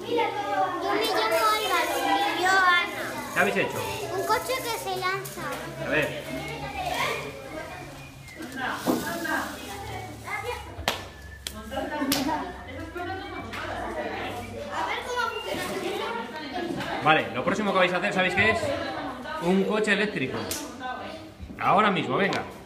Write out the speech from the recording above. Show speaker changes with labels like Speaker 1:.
Speaker 1: Yo me llamo Álvaro y yo Ana.
Speaker 2: ¿Qué habéis hecho?
Speaker 1: Un coche que se lanza.
Speaker 2: A ver. Vale, lo próximo que vais a hacer, ¿sabéis qué es? Un coche eléctrico. Ahora mismo, venga.